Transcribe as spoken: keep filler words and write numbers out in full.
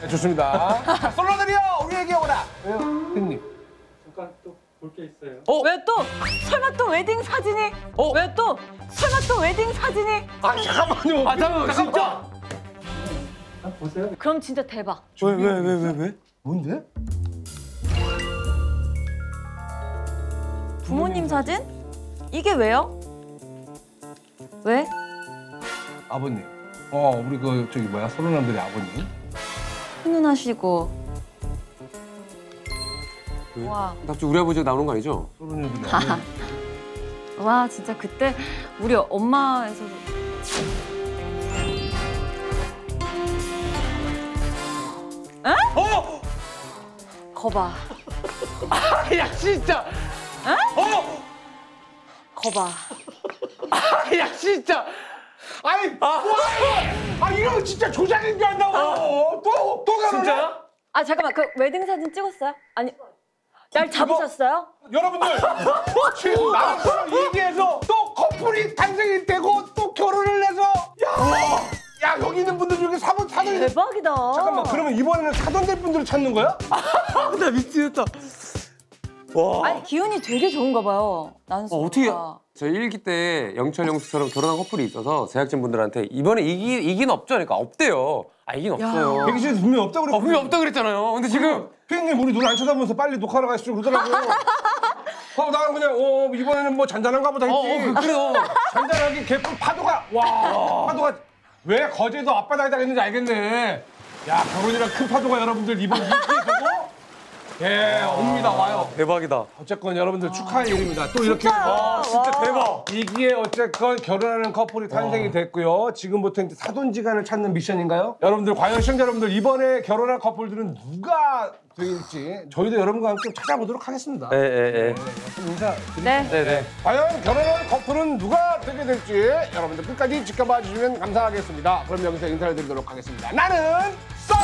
네, 좋습니다. 자, 솔로들이요, 우리에게 오라. 왜요, 형님? 잠깐 또 볼 게 있어요. 어? 왜 또? 설마 또 웨딩 사진이? 어? 왜 또? 설마 또 웨딩 사진이? 아, 잠깐만요. 아, 잠깐만, 진짜? 아, 보세요. 그럼 진짜 대박. 왜, 왜, 왜, 왜, 왜? 뭔데? 부모님 사진? 이게 왜요? 왜? 아버님. 어, 우리 그 저기 뭐야, 솔로남들의 아버님. 훈훈하시고. 와. 갑자기 우리 아버지가 나오는 거 아니죠? 솔로남들의 아버님. 와, 진짜 그때 우리 엄마에서도. 에? 어! 거봐. 아, 야, 진짜. 에? 어! 거봐. 아, 야, 진짜. 아니, 아, 와, 아, 이거 진짜 조작인 줄 안다고. 어. 또, 또 가면. 진짜야? 아, 잠깐만. 그 웨딩 사진 찍었어요? 아니, 날 잡으셨어요? 여러분들, 지금 나랑 얘기해서 또 커플이 탄생이 되고 또 결혼을 해서 야, 야 여기 있는 분들 중에 사돈 사돈이 대박이다. 잠깐만, 그러면 이번에는 사돈 될 분들을 찾는 거야? 나 미치겠다. 와. 아니, 기운이 되게 좋은가 봐요. 난수. 어, 어떻게? 저희 일기 때 영철 영수처럼 결혼한 커플이 있어서 제작진분들한테 이번에 이기 이기는 없죠? 그러니까 없대요. 아 이긴 없어요. 백신이 분명히 없다고 그랬고. 어, 분명 없다 그랬잖아요. 근데 지금 피디님 우리 눈 안 쳐다보면서 빨리 녹화하러 가시죠 그러더라고요. 어, 나는 그냥 어 이번에는 뭐 잔잔한가 보다 했지. 어, 어, 그래요. 잔잔하게 개뿔 파도가 와 파도가 왜 거제도 앞바다에다 했는지 알겠네. 야 결혼이랑 큰 파도가 여러분들 이번 이기에 되고 예 옵니다 와요. 대박이다. 어쨌건 여러분들 축하의 일입니다. 또 이렇게 아, 진짜 대박. 이기에 어쨌건 결혼하는 커플이 탄생이 됐고요. 지금부터 이제 사돈지간을 찾는 미션인가요? 여러분들 과연 시청자 여러분들 이번에 결혼한 커플들은 누가 될지 저희도 여러분과 함께 찾아보도록 하겠습니다. 예, 예, 예. 좀 인사 네. 네, 네. 과연 결혼한 커플은 누가 되게 될지 여러분들 끝까지 지켜봐 주시면 감사하겠습니다. 그럼 여기서 인사를 드리도록 하겠습니다. 나는 썰!